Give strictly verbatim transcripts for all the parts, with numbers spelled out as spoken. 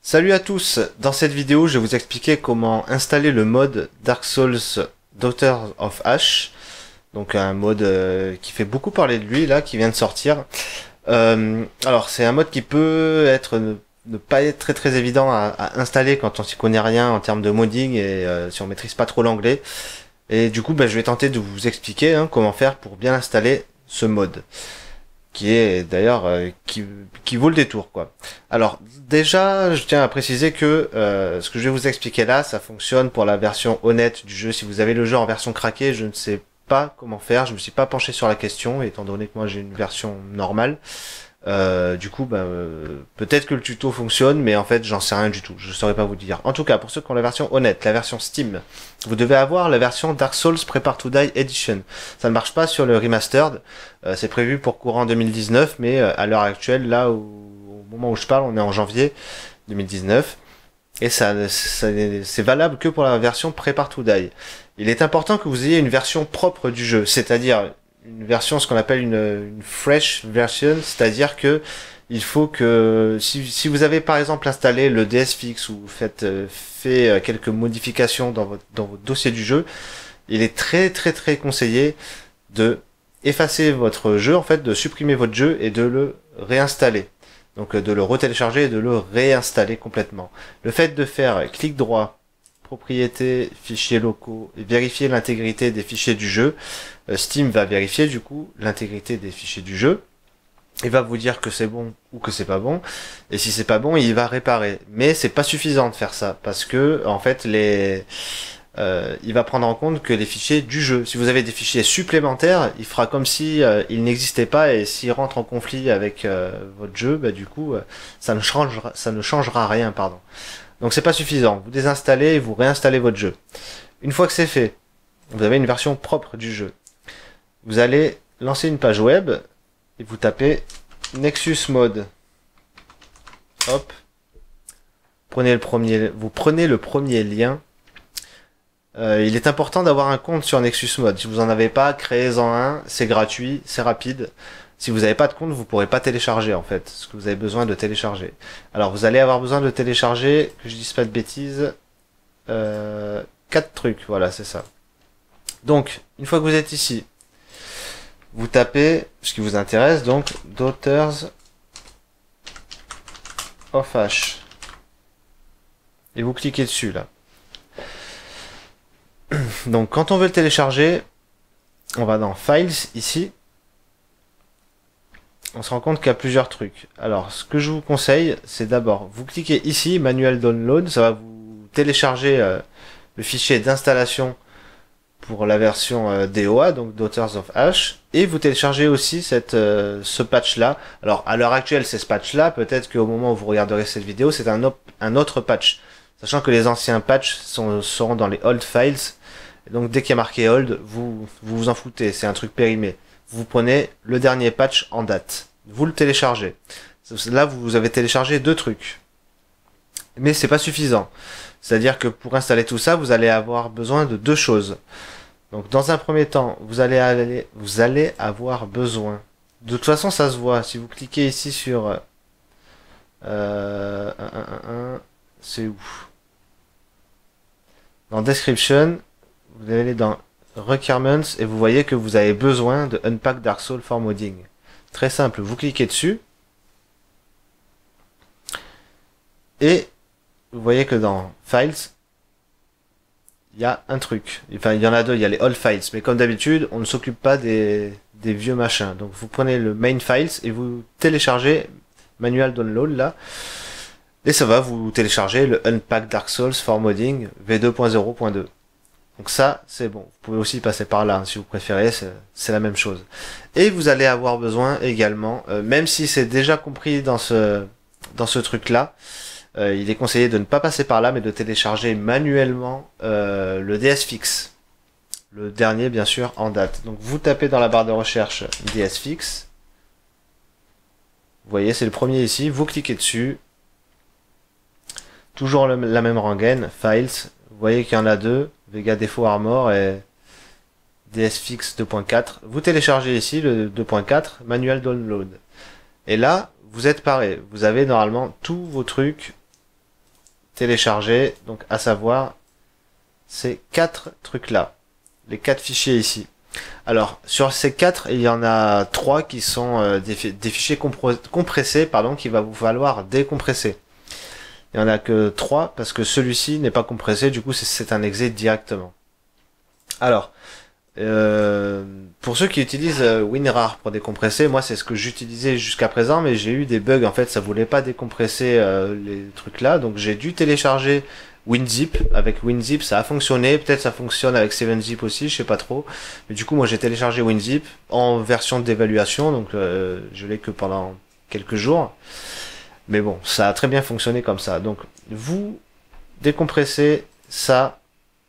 Salut à tous, dans cette vidéo je vais vous expliquer comment installer le mode Dark Souls Daughters of Ash, donc un mode euh, qui fait beaucoup parler de lui là, qui vient de sortir. Euh, alors c'est un mode qui peut être ne, ne pas être très très évident à, à installer quand on s'y connaît rien en termes de modding et euh, si on maîtrise pas trop l'anglais. Et du coup bah, je vais tenter de vous expliquer hein, comment faire pour bien installer ce mode, qui est d'ailleurs euh, qui, qui vaut le détour quoi. Alors déjà je tiens à préciser que euh, ce que je vais vous expliquer là ça fonctionne pour la version honnête du jeu. Si vous avez le jeu en version craquée, je ne sais pas comment faire, je me suis pas penché sur la question étant donné que moi j'ai une version normale. Euh, du coup bah, euh, peut-être que le tuto fonctionne, mais en fait j'en sais rien du tout, je saurais pas vous dire. En tout cas pour ceux qui ont la version honnête, la version Steam, vous devez avoir la version Dark Souls Prepare to Die Edition. Ça ne marche pas sur le remastered, euh, c'est prévu pour courant deux mille dix-neuf, mais euh, à l'heure actuelle là où, au moment où je parle on est en janvier deux mille dix-neuf et ça, ça c'est valable que pour la version Prepare to Die. Il est important que vous ayez une version propre du jeu, c'est-à-dire une version, ce qu'on appelle une, une fresh version, c'est-à-dire que il faut que si, si vous avez par exemple installé le D S Fix ou faites euh, fait euh, quelques modifications dans votre dans votre dossier du jeu, il est très très très conseillé de effacer votre jeu, en fait, de supprimer votre jeu et de le réinstaller. Donc de le retélécharger et de le réinstaller complètement. Le fait de faire clic droit, propriétés, fichiers locaux, et vérifier l'intégrité des fichiers du jeu. Euh, Steam va vérifier du coup l'intégrité des fichiers du jeu. Il va vous dire que c'est bon ou que c'est pas bon. Et si c'est pas bon, il va réparer. Mais c'est pas suffisant de faire ça parce que en fait les euh, il va prendre en compte que les fichiers du jeu. Si vous avez des fichiers supplémentaires, il fera comme si euh, ils n'existaient pas, et s'il rentre en conflit avec euh, votre jeu, bah du coup euh, ça ne changera ça ne changera rien, pardon. Donc c'est pas suffisant. Vous désinstallez et vous réinstallez votre jeu. Une fois que c'est fait, vous avez une version propre du jeu. Vous allez lancer une page web et vous tapez Nexus Mode. Hop. Prenez le premier, vous prenez le premier lien. Euh, il est important d'avoir un compte sur Nexus Mode. Si vous en avez pas, créez-en un. C'est gratuit, c'est rapide. Si vous n'avez pas de compte, vous pourrez pas télécharger en fait ce que vous avez besoin de télécharger. Alors vous allez avoir besoin de télécharger, que je dise pas de bêtises, euh, quatre trucs. Voilà, c'est ça. Donc une fois que vous êtes ici, vous tapez ce qui vous intéresse, donc Daughters of Ash, et vous cliquez dessus là. Donc quand on veut le télécharger, on va dans Files ici. On se rend compte qu'il y a plusieurs trucs. Alors, ce que je vous conseille, c'est d'abord, vous cliquez ici, Manual Download, ça va vous télécharger euh, le fichier d'installation pour la version euh, D O A, donc Daughters of Ash, et vous téléchargez aussi cette, euh, ce patch-là. Alors, à l'heure actuelle, c'est ce patch-là, peut-être qu'au moment où vous regarderez cette vidéo, c'est un, un autre patch. Sachant que les anciens patchs sont, seront dans les old files, et donc dès qu'il y a marqué old, vous, vous vous en foutez, c'est un truc périmé. Vous prenez le dernier patch en date, vous le téléchargez. Là, vous avez téléchargé deux trucs, mais c'est pas suffisant. C'est-à-dire que pour installer tout ça, vous allez avoir besoin de deux choses. Donc, dans un premier temps, vous allez aller, vous allez avoir besoin. De toute façon, ça se voit. Si vous cliquez ici sur, euh, un, un, un, un, c'est où? Dans Description, vous allez aller dans Requirements et vous voyez que vous avez besoin de Unpack Dark Souls for Modding. Très simple, vous cliquez dessus et vous voyez que dans Files, il y a un truc. Enfin, il y en a deux, il y a les All Files, mais comme d'habitude, on ne s'occupe pas des, des vieux machins. Donc vous prenez le Main Files et vous téléchargez Manual Download là, et ça va vous télécharger le Unpack Dark Souls for Modding V deux point zéro point deux. Donc ça, c'est bon. Vous pouvez aussi passer par là, hein, si vous préférez, c'est la même chose. Et vous allez avoir besoin également, euh, même si c'est déjà compris dans ce dans ce truc-là, euh, il est conseillé de ne pas passer par là, mais de télécharger manuellement euh, le D S Fix. Le dernier, bien sûr, en date. Donc vous tapez dans la barre de recherche D S Fix. Vous voyez, c'est le premier ici. Vous cliquez dessus. Toujours le, la même rengaine, Files. Vous voyez qu'il y en a deux. Vega Default Armor et D S Fix deux point quatre. Vous téléchargez ici le deux point quatre, Manual Download. Et là, vous êtes paré. Vous avez normalement tous vos trucs télécharger, donc à savoir ces quatre trucs là, les quatre fichiers ici. Alors sur ces quatre, il y en a trois qui sont euh, des, des fichiers compressés, pardon, qu'il va vous falloir décompresser. Il y en a que trois parce que celui-ci n'est pas compressé, du coup c'est un exit directement. Alors euh, pour ceux qui utilisent euh, WinRAR pour décompresser, moi c'est ce que j'utilisais jusqu'à présent, mais j'ai eu des bugs, en fait ça voulait pas décompresser euh, les trucs là, donc j'ai dû télécharger WinZip. Avec WinZip ça a fonctionné, peut-être ça fonctionne avec seven zip aussi, je sais pas trop, mais du coup moi j'ai téléchargé WinZip en version d'évaluation, donc euh, je l'ai que pendant quelques jours, mais bon ça a très bien fonctionné comme ça. Donc vous décompressez ça,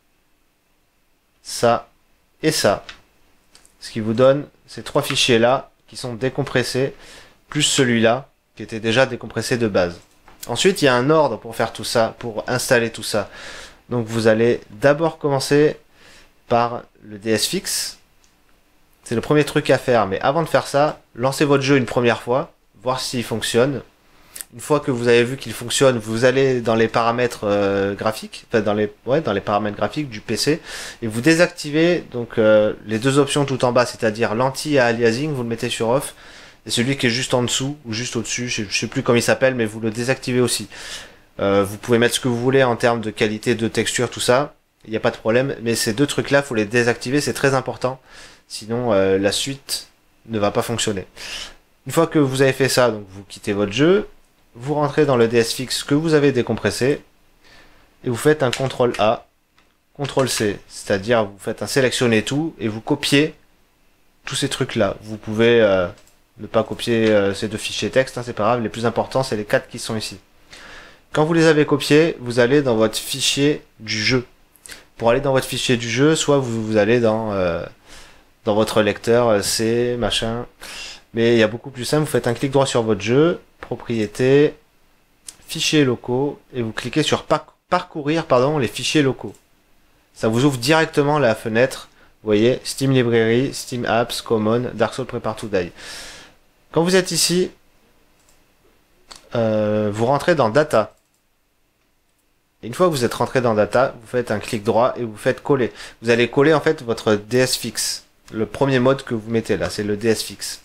ça et ça, ce qui vous donne ces trois fichiers là qui sont décompressés, plus celui-là qui était déjà décompressé de base. Ensuite il y a un ordre pour faire tout ça, pour installer tout ça. Donc vous allez d'abord commencer par le dsfix, c'est le premier truc à faire, mais avant de faire ça, lancez votre jeu une première fois, voir s'il fonctionne. Une fois que vous avez vu qu'il fonctionne, vous allez dans les paramètres euh, graphiques, enfin dans les ouais, dans les paramètres graphiques du P C, et vous désactivez donc euh, les deux options tout en bas, c'est-à-dire l'anti-aliasing, vous le mettez sur off, et celui qui est juste en dessous ou juste au-dessus, je, je sais plus comment il s'appelle, mais vous le désactivez aussi. Euh, vous pouvez mettre ce que vous voulez en termes de qualité, de texture, tout ça, il n'y a pas de problème, mais ces deux trucs-là, faut les désactiver, c'est très important, sinon euh, la suite ne va pas fonctionner. Une fois que vous avez fait ça, donc vous quittez votre jeu. Vous rentrez dans le dsfix que vous avez décompressé et vous faites un contrôle A, contrôle C, c'est-à-dire vous faites un sélectionner tout et vous copiez tous ces trucs là. Vous pouvez euh, ne pas copier euh, ces deux fichiers texte, hein, c'est pas grave, les plus importants c'est les quatre qui sont ici. Quand vous les avez copiés, vous allez dans votre fichier du jeu. Pour aller dans votre fichier du jeu, soit vous, vous allez dans, euh, dans votre lecteur C, machin, mais il y a beaucoup plus simple, vous faites un clic droit sur votre jeu, propriétés, fichiers locaux, et vous cliquez sur par parcourir pardon, les fichiers locaux. Ça vous ouvre directement la fenêtre, vous voyez, Steam Library, Steam Apps, Common, Dark Souls Prepare to Die. Quand vous êtes ici, euh, vous rentrez dans Data. Et une fois que vous êtes rentré dans Data, vous faites un clic droit et vous faites coller. Vous allez coller en fait votre dsfix. Le premier mode que vous mettez là, c'est le dsfix.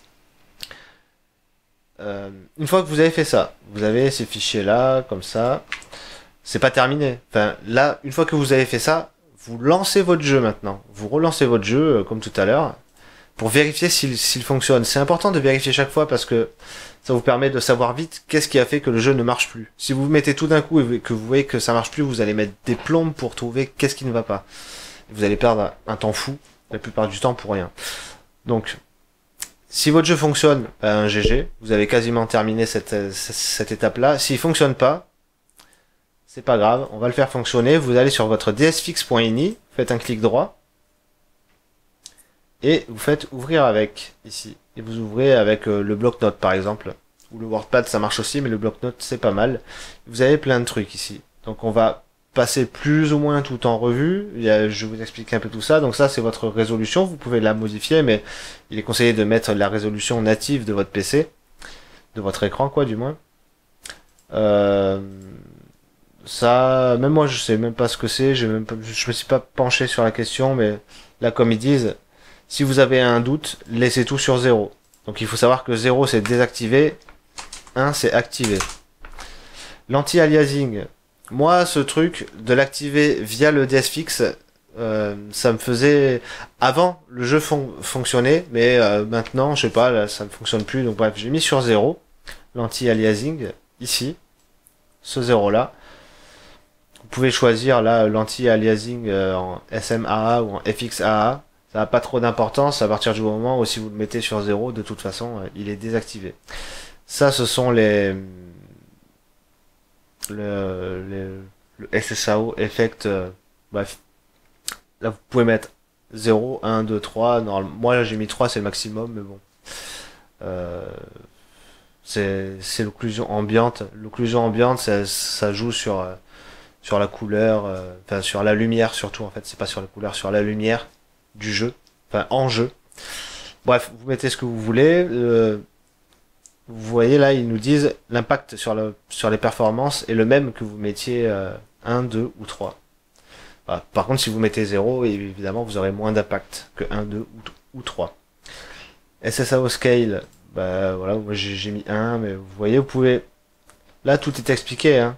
Euh, une fois que vous avez fait ça, vous avez ces fichiers là, comme ça, c'est pas terminé. Enfin, là, une fois que vous avez fait ça, vous lancez votre jeu maintenant. Vous relancez votre jeu, euh, comme tout à l'heure, pour vérifier s'il s'il fonctionne. C'est important de vérifier chaque fois parce que ça vous permet de savoir vite qu'est-ce qui a fait que le jeu ne marche plus. Si vous vous mettez tout d'un coup et que vous voyez que ça marche plus, vous allez mettre des plombes pour trouver qu'est-ce qui ne va pas. Vous allez perdre un temps fou, la plupart du temps pour rien. Donc, si votre jeu fonctionne, ben, G G, vous avez quasiment terminé cette, cette étape-là. S'il fonctionne pas, c'est pas grave, on va le faire fonctionner. Vous allez sur votre dsfix.ini, faites un clic droit, et vous faites ouvrir avec, ici. Et vous ouvrez avec euh, le bloc-notes par exemple, ou le WordPad ça marche aussi, mais le bloc-notes c'est pas mal. Vous avez plein de trucs ici. Donc on va passer plus ou moins tout en revue. Il y a, je vais vous expliquer un peu tout ça. Donc ça c'est votre résolution, vous pouvez la modifier, mais il est conseillé de mettre la résolution native de votre P C, de votre écran quoi du moins. Euh, ça, même moi je sais même pas ce que c'est, je même pas, je me suis pas penché sur la question, mais là comme ils disent, si vous avez un doute, laissez tout sur zéro. Donc il faut savoir que zéro c'est désactivé, un c'est activé. L'anti-aliasing, moi ce truc de l'activer via le dsfix, euh, ça me faisait, avant le jeu fon fonctionnait, mais euh, maintenant je sais pas, là, ça ne fonctionne plus, donc bref j'ai mis sur zéro l'anti-aliasing ici, ce zéro là. Vous pouvez choisir là l'anti-aliasing euh, en S M A A ou en F X A A. Ça n'a pas trop d'importance à partir du moment où si vous le mettez sur zéro, de toute façon, euh, il est désactivé. Ça, ce sont les le, les, le S S A O effect. Euh, bref, là vous pouvez mettre zéro, un, deux, trois. Normalement, moi j'ai mis trois, c'est le maximum, mais bon. Euh, c'est c'est l'occlusion ambiante. L'occlusion ambiante, ça, ça joue sur euh, sur la couleur, euh, enfin sur la lumière surtout en fait. C'est pas sur la couleur, sur la lumière du jeu, enfin en jeu. Bref, vous mettez ce que vous voulez. Euh, vous voyez là, ils nous disent l'impact sur, le, sur les performances est le même que vous mettiez euh, un, deux ou trois. Voilà. Par contre, si vous mettez zéro, évidemment, vous aurez moins d'impact que un, deux ou, ou trois. S S A O Scale, bah voilà, moi j'ai mis un, mais vous voyez, vous pouvez... Là, tout est expliqué, hein.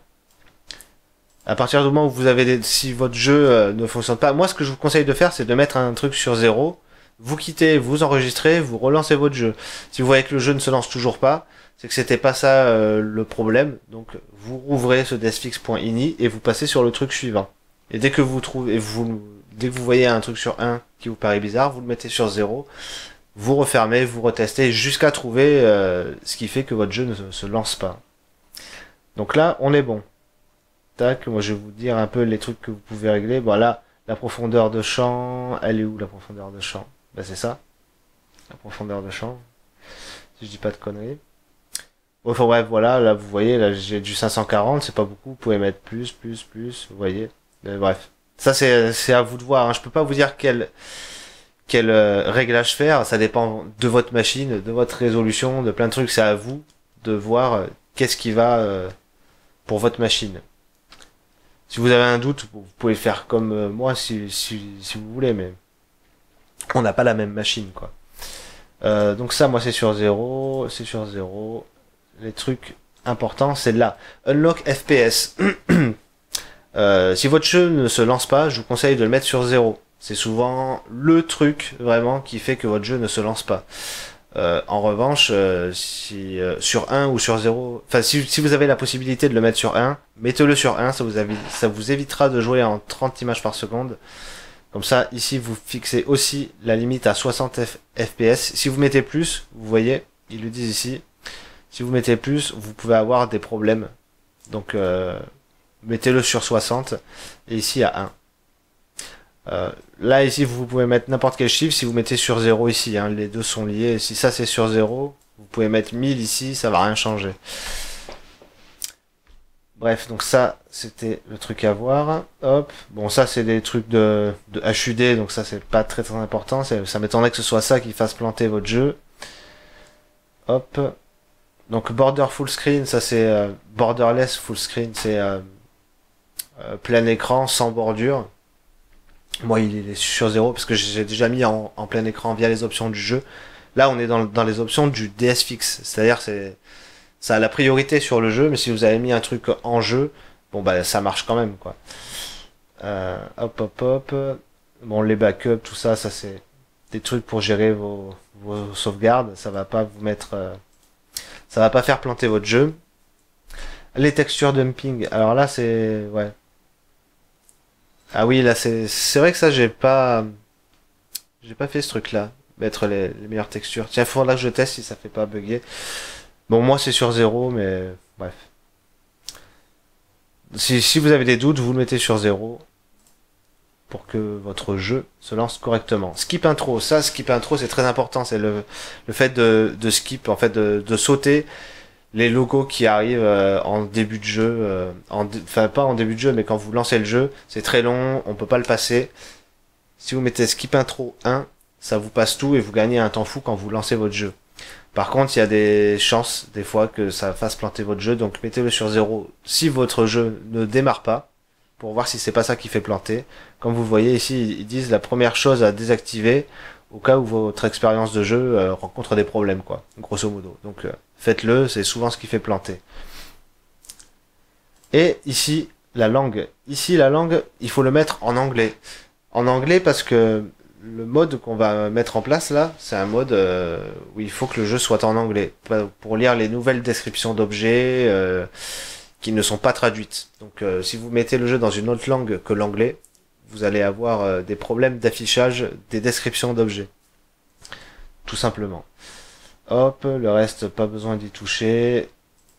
À partir du moment où vous avez des... Si votre jeu euh, ne fonctionne pas, moi ce que je vous conseille de faire, c'est de mettre un truc sur zéro, vous quittez, vous enregistrez, vous relancez votre jeu. Si vous voyez que le jeu ne se lance toujours pas, c'est que c'était pas ça euh, le problème. Donc vous rouvrez ce deskfix.ini et vous passez sur le truc suivant. Et dès que vous trouvez, vous, dès que vous voyez un truc sur un qui vous paraît bizarre, vous le mettez sur zéro, vous refermez, vous retestez jusqu'à trouver euh, ce qui fait que votre jeu ne se, se lance pas. Donc là, on est bon. Tac, moi je vais vous dire un peu les trucs que vous pouvez régler. Voilà, la profondeur de champ, elle est où la profondeur de champ? Ben c'est ça, la profondeur de champ, si je dis pas de conneries. Bon, enfin bref, voilà, là vous voyez, là j'ai du cinq cent quarante, c'est pas beaucoup, vous pouvez mettre plus, plus, plus, vous voyez. Mais bref, ça c'est c'est à vous de voir, hein. Je peux pas vous dire quel quel euh, réglage faire, ça dépend de votre machine, de votre résolution, de plein de trucs, c'est à vous de voir euh, qu'est-ce qui va euh, pour votre machine. Si vous avez un doute, vous pouvez faire comme euh, moi si, si, si vous voulez, mais on n'a pas la même machine, quoi. Euh, donc ça, moi, c'est sur zéro, c'est sur zéro. Les trucs importants, c'est là. Unlock F P S. euh, si votre jeu ne se lance pas, je vous conseille de le mettre sur zéro. C'est souvent le truc, vraiment, qui fait que votre jeu ne se lance pas. Euh, en revanche, euh, si euh, sur un ou sur zéro, enfin si, si vous avez la possibilité de le mettre sur un, mettez-le sur un, ça vous, ça vous évitera de jouer en trente images par seconde. Comme ça, ici, vous fixez aussi la limite à soixante F P S. Si vous mettez plus, vous voyez, ils le disent ici, si vous mettez plus, vous pouvez avoir des problèmes. Donc, euh, mettez-le sur soixante, et ici à un. Euh, là, ici, vous pouvez mettre n'importe quel chiffre. Si vous mettez sur zéro ici, hein, les deux sont liés. Si ça, c'est sur zéro, vous pouvez mettre mille ici, ça va rien changer. Bref, donc ça, c'était le truc à voir. Hop. Bon, ça, c'est des trucs de, de H U D, donc ça, c'est pas très très important. Ça m'étonnerait que ce soit ça qui fasse planter votre jeu. Hop. Donc, border full screen, ça c'est euh, borderless full screen, c'est euh, euh, plein écran sans bordure. Moi, il est sur zéro parce que j'ai déjà mis en, en plein écran via les options du jeu. Là, on est dans, dans les options du D S Fix, c'est-à-dire c'est ça a la priorité sur le jeu, mais si vous avez mis un truc en jeu, bon bah ça marche quand même, quoi. Euh, hop hop hop. Bon, les backups, tout ça, ça c'est des trucs pour gérer vos, vos sauvegardes. Ça va pas vous mettre, euh, ça va pas faire planter votre jeu. Les textures dumping. Alors là, c'est ouais. Ah oui, là c'est c'est vrai que ça j'ai pas j'ai pas fait ce truc là, mettre les, les meilleures textures. Tiens, il faudra que je teste si ça fait pas bugger. Bon, moi c'est sur zéro, mais bref. Si si vous avez des doutes, vous le mettez sur zéro pour que votre jeu se lance correctement. Skip intro, ça skip intro c'est très important, c'est le le fait de de skip, en fait de de sauter les logos qui arrivent euh, en début de jeu, euh, en enfin pas en début de jeu, mais quand vous lancez le jeu, c'est très long, on peut pas le passer. Si vous mettez skip intro un, ça vous passe tout et vous gagnez un temps fou quand vous lancez votre jeu. Par contre, il y a des chances, des fois, que ça fasse planter votre jeu, donc mettez-le sur zéro si votre jeu ne démarre pas, pour voir si c'est pas ça qui fait planter. Comme vous voyez ici, ils disent la première chose à désactiver, au cas où votre expérience de jeu euh, rencontre des problèmes, quoi, grosso modo. Donc euh, faites-le, c'est souvent ce qui fait planter. Et ici, la langue. Ici, la langue, il faut le mettre en anglais. En anglais parce que le mode qu'on va mettre en place là, c'est un mode euh, où il faut que le jeu soit en anglais, pour lire les nouvelles descriptions d'objets euh, qui ne sont pas traduites. Donc euh, si vous mettez le jeu dans une autre langue que l'anglais, vous allez avoir euh, des problèmes d'affichage des descriptions d'objets. Tout simplement. Hop, le reste, pas besoin d'y toucher.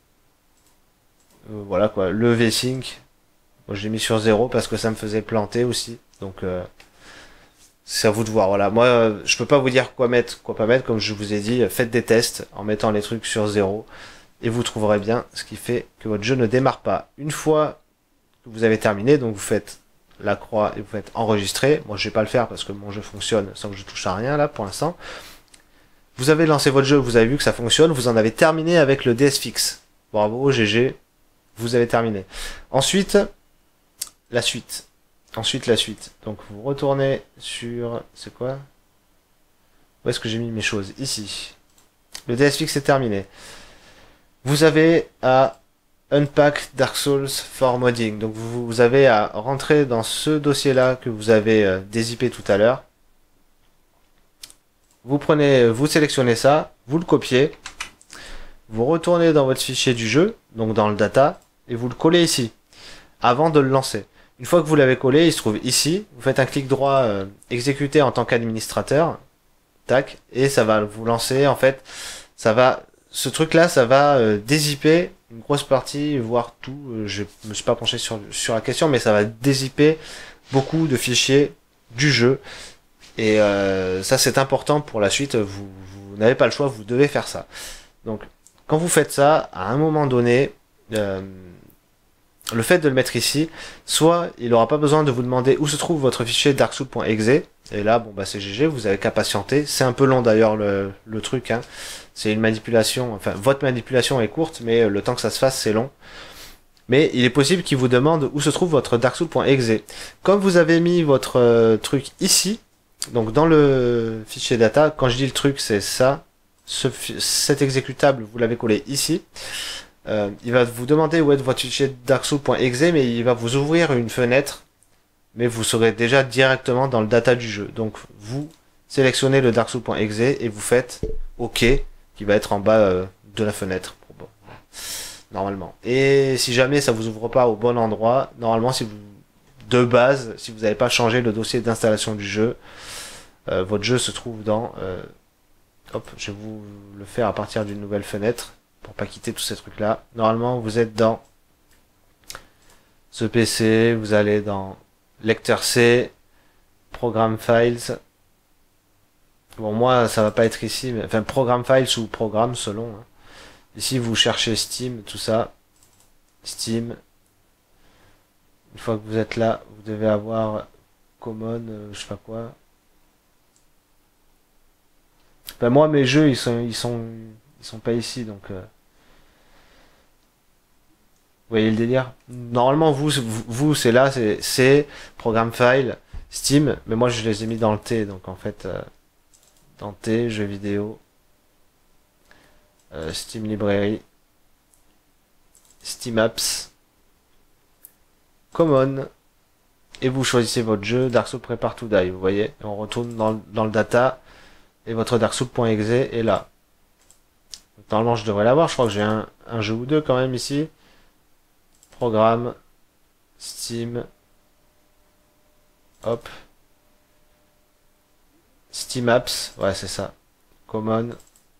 Euh, voilà quoi, le V-Sync, moi j'ai mis sur zéro parce que ça me faisait planter aussi. Donc euh, c'est à vous de voir. Voilà, moi euh, je peux pas vous dire quoi mettre, quoi pas mettre, comme je vous ai dit, faites des tests en mettant les trucs sur zéro et vous trouverez bien ce qui fait que votre jeu ne démarre pas. Une fois que vous avez terminé, donc vous faites la croix et vous faites enregistrer. Moi je vais pas le faire parce que mon jeu fonctionne sans que je touche à rien là pour l'instant. Vous avez lancé votre jeu, vous avez vu que ça fonctionne, vous en avez terminé avec le D S Fix. Bravo, G G, vous avez terminé. Ensuite, la suite. Ensuite, la suite. Donc, vous retournez sur... C'est quoi? Où est-ce que j'ai mis mes choses? Ici. Le D S Fix est terminé. Vous avez à Unpack Dark Souls for Modding. Donc, vous, vous avez à rentrer dans ce dossier-là que vous avez euh, dézippé tout à l'heure. Vous prenez, vous sélectionnez ça, vous le copiez, vous retournez dans votre fichier du jeu, donc dans le data, et vous le collez ici, avant de le lancer. Une fois que vous l'avez collé, il se trouve ici, vous faites un clic droit, euh, exécuter en tant qu'administrateur, tac, et ça va vous lancer, en fait, ça va, ce truc-là, ça va euh, dézipper une grosse partie, voire tout, euh, je me suis pas penché sur, sur la question, mais ça va dézipper beaucoup de fichiers du jeu. Et euh, ça, c'est important pour la suite. Vous, vous n'avez pas le choix, vous devez faire ça. Donc, quand vous faites ça, à un moment donné, euh, le fait de le mettre ici, soit il n'aura pas besoin de vous demander où se trouve votre fichier darksoul.exe. Et là, bon bah c'est G G, vous avez qu'à patienter. C'est un peu long d'ailleurs le, le truc. Hein. C'est une manipulation. Enfin, votre manipulation est courte, mais le temps que ça se fasse, c'est long. Mais il est possible qu'il vous demande où se trouve votre darksoul.exe. Comme vous avez mis votre euh, truc ici. Donc dans le fichier data, quand je dis le truc, c'est ça. Ce, cet exécutable, vous l'avez collé ici. Euh, il va vous demander où est votre fichier darksoul.exe, mais il va vous ouvrir une fenêtre. Mais vous serez déjà directement dans le data du jeu. Donc vous sélectionnez le darksoul.exe et vous faites OK, qui va être en bas euh, de la fenêtre. Bon, normalement. Et si jamais ça vous ouvre pas au bon endroit, normalement, si vous de base, si vous n'avez pas changé le dossier d'installation du jeu, euh, votre jeu se trouve dans... Euh, hop, je vais vous le faire à partir d'une nouvelle fenêtre, pour pas quitter tous ces trucs-là. Normalement, vous êtes dans ce P C, vous allez dans lecteur C, Program Files. Bon, moi, ça va pas être ici, mais enfin, Program Files ou Programme, selon. Hein. Ici, vous cherchez Steam, tout ça. Steam. Une fois que vous êtes là, vous devez avoir Common, euh, je sais pas quoi. Ben moi mes jeux ils sont ils sont ils sont pas ici donc. Euh... Vous voyez le délire? Normalement vous vous, vous c'est là c'est c'est Programme File Steam, mais moi je les ai mis dans le T donc en fait euh, dans T jeux vidéo euh, Steam Library Steam Apps Common, et vous choisissez votre jeu, Dark Souls Prepare to Die, vous voyez, et on retourne dans, le- dans le data, et votre darksoul.exe est là. Donc, normalement je devrais l'avoir, je crois que j'ai un, un jeu ou deux quand même ici. Programme, Steam, hop, Steam Apps, ouais c'est ça, Common,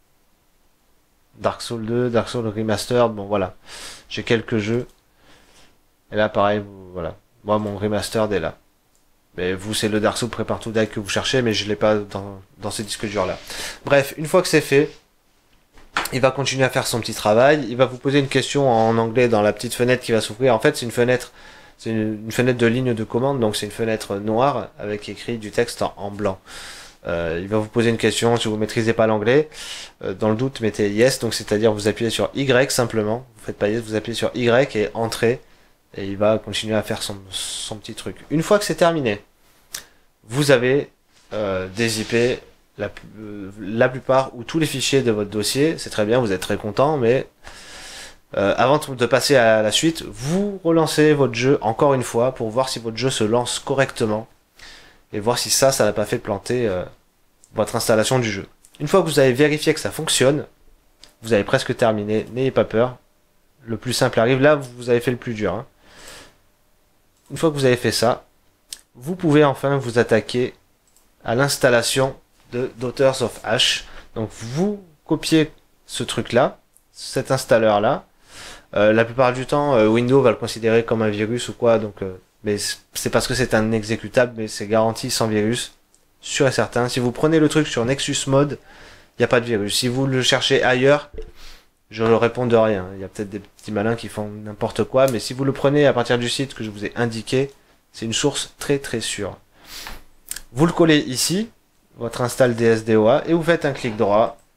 Dark Souls deux, Dark Souls Remastered, bon voilà, j'ai quelques jeux. Et là, pareil, vous, voilà. Moi, mon remastered est là. Mais vous, c'est le Dark Souls Prepare to Die que vous cherchez, mais je l'ai pas dans, dans ce disque dur-là. Bref, une fois que c'est fait, il va continuer à faire son petit travail. Il va vous poser une question en anglais dans la petite fenêtre qui va s'ouvrir. En fait, c'est une fenêtre, c'est une, une fenêtre de ligne de commande, donc c'est une fenêtre noire avec écrit du texte en, en blanc. Euh, il va vous poser une question si vous maîtrisez pas l'anglais. Euh, dans le doute, mettez yes, donc c'est-à-dire vous appuyez sur Y simplement. Vous faites pas yes, vous appuyez sur Y et entrez. Et il va continuer à faire son, son petit truc. Une fois que c'est terminé, vous avez euh, dézippé la, euh, la plupart ou tous les fichiers de votre dossier. C'est très bien, vous êtes très content, mais euh, avant de passer à la suite, vous relancez votre jeu encore une fois pour voir si votre jeu se lance correctement et voir si ça, ça n'a pas fait planter euh, votre installation du jeu. Une fois que vous avez vérifié que ça fonctionne, vous avez presque terminé, n'ayez pas peur. Le plus simple arrive, là vous avez fait le plus dur. Hein. Une fois que vous avez fait ça, vous pouvez enfin vous attaquer à l'installation de Daughters of Ash. Donc vous copiez ce truc-là, cet installeur-là. Euh, la plupart du temps, euh, Windows va le considérer comme un virus ou quoi, donc euh, mais c'est parce que c'est un exécutable, mais c'est garanti sans virus, sûr et certain. Si vous prenez le truc sur Nexus Mode, il n'y a pas de virus. Si vous le cherchez ailleurs, je ne réponds de rien. Il y a peut-être des petits malins qui font n'importe quoi, mais si vous le prenez à partir du site que je vous ai indiqué, c'est une source très très sûre. Vous le collez ici, votre install D S D O A, et vous faites un clic droit,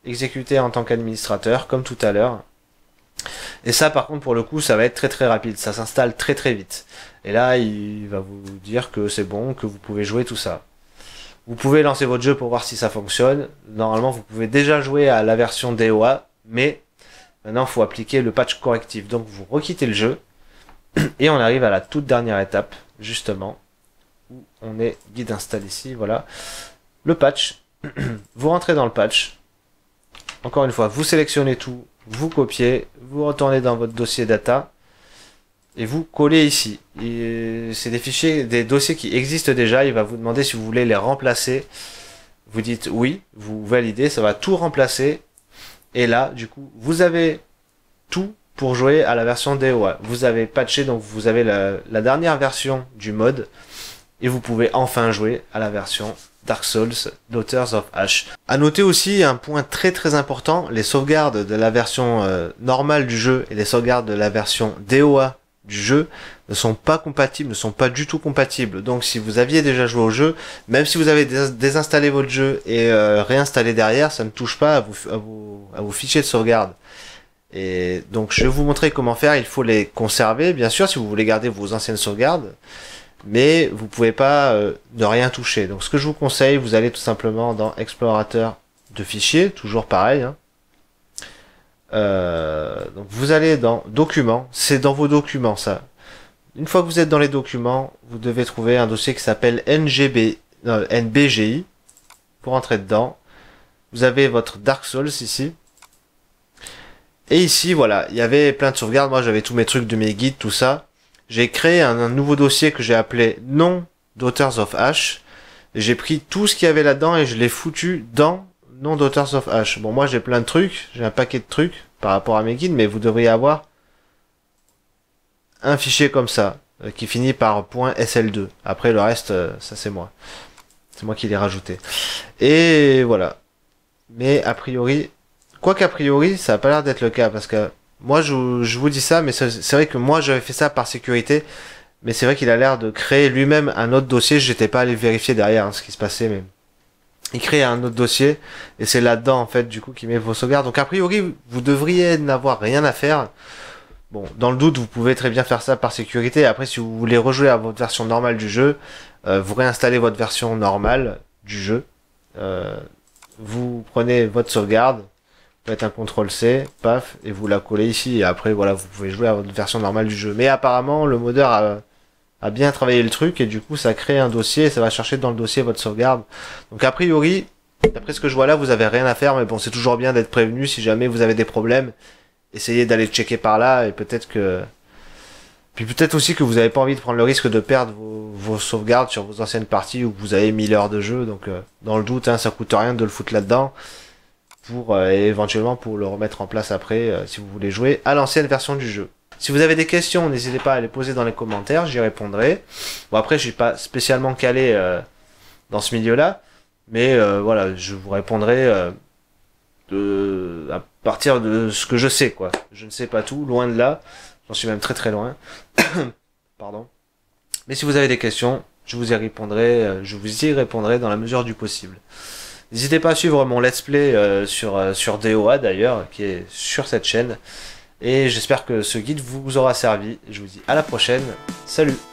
exécuter en tant qu'administrateur, comme tout à l'heure. Et ça, par contre, pour le coup, ça va être très très rapide. Ça s'installe très très vite. Et là, il va vous dire que c'est bon, que vous pouvez jouer tout ça. Vous pouvez lancer votre jeu pour voir si ça fonctionne. Normalement, vous pouvez déjà jouer à la version D O A, mais maintenant, il faut appliquer le patch correctif. Donc, vous requittez le jeu. Et on arrive à la toute dernière étape, justement, où on est guide install ici, voilà. Le patch. Vous rentrez dans le patch. Encore une fois, vous sélectionnez tout, vous copiez, vous retournez dans votre dossier data et vous collez ici. C'est des fichiers, des dossiers qui existent déjà. Il va vous demander si vous voulez les remplacer. Vous dites oui, vous validez, ça va tout remplacer. Et là, du coup, vous avez tout pour jouer à la version D O A. Vous avez patché, donc vous avez la, la dernière version du mode et vous pouvez enfin jouer à la version Dark Souls, Daughters of Ash. À noter aussi un point très très important, les sauvegardes de la version euh, normale du jeu et les sauvegardes de la version D O A du jeu ne sont pas compatibles, ne sont pas du tout compatibles. Donc si vous aviez déjà joué au jeu, même si vous avez dés désinstallé votre jeu et euh, réinstallé derrière, ça ne touche pas à vos, à, vos, à vos fichiers de sauvegarde. Et donc je vais vous montrer comment faire. Il faut les conserver, bien sûr, si vous voulez garder vos anciennes sauvegardes. Mais vous pouvez pas euh, ne rien toucher. Donc ce que je vous conseille, vous allez tout simplement dans explorateur de fichiers, toujours pareil. Hein. Euh, donc vous allez dans documents, c'est dans vos documents ça. Une fois que vous êtes dans les documents, vous devez trouver un dossier qui s'appelle N G B, non, N B G I. Pour entrer dedans, vous avez votre Dark Souls ici. Et ici, voilà, il y avait plein de sauvegardes. Moi, j'avais tous mes trucs de mes guides, tout ça. J'ai créé un, un nouveau dossier que j'ai appelé non Daughters of Ash. J'ai pris tout ce qu'il y avait là-dedans et je l'ai foutu dans non Daughters of Ash. Bon, moi j'ai plein de trucs, j'ai un paquet de trucs par rapport à mes guides, mais vous devriez avoir un fichier comme ça, euh, qui finit par .S L deux. Après le reste, euh, ça c'est moi. C'est moi qui l'ai rajouté. Et voilà. Mais a priori, quoi qu'a priori, ça n'a pas l'air d'être le cas, parce que moi, je, je vous dis ça, mais c'est vrai que moi, j'avais fait ça par sécurité. Mais c'est vrai qu'il a l'air de créer lui-même un autre dossier. J'étais pas allé vérifier derrière hein, ce qui se passait, mais il crée un autre dossier. Et c'est là-dedans, en fait, du coup, qu'il met vos sauvegardes. Donc, a priori, vous devriez n'avoir rien à faire. Bon, dans le doute, vous pouvez très bien faire ça par sécurité. Après, si vous voulez rejouer à votre version normale du jeu, euh, vous réinstallez votre version normale du jeu. Euh, vous prenez votre sauvegarde. Vous faites un contrôle C, paf, et vous la collez ici, et après, voilà, vous pouvez jouer à votre version normale du jeu. Mais apparemment, le modeur a, a bien travaillé le truc, et du coup, ça crée un dossier, et ça va chercher dans le dossier votre sauvegarde. Donc, a priori, d'après ce que je vois là, vous avez rien à faire, mais bon, c'est toujours bien d'être prévenu, si jamais vous avez des problèmes, essayez d'aller checker par là, et peut-être que... Puis peut-être aussi que vous n'avez pas envie de prendre le risque de perdre vos, vos sauvegardes sur vos anciennes parties, où vous avez mille heures de jeu, donc, euh, dans le doute, hein, ça coûte rien de le foutre là-dedans. Pour euh, éventuellement pour le remettre en place après euh, si vous voulez jouer à l'ancienne version du jeu. Si vous avez des questions, n'hésitez pas à les poser dans les commentaires, j'y répondrai. Bon après je suis pas spécialement calé euh, dans ce milieu-là, mais euh, voilà, je vous répondrai euh, de, à partir de ce que je sais quoi. Je ne sais pas tout, loin de là, j'en suis même très très loin. Pardon. Mais si vous avez des questions, je vous y répondrai, euh, je vous y répondrai dans la mesure du possible. N'hésitez pas à suivre mon let's play euh, sur, euh, sur D O A d'ailleurs, qui est sur cette chaîne. Et j'espère que ce guide vous aura servi. Je vous dis à la prochaine. Salut!